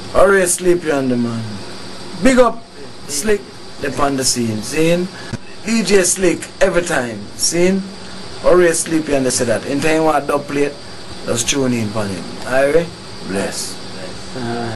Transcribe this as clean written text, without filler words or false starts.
Always sleepy on the man. Big up Slick upon the scene, seeing? DJ Slick every time, seeing? Always sleepy and they say that. In time what dub plate, just tune in on him. Alright? Bless.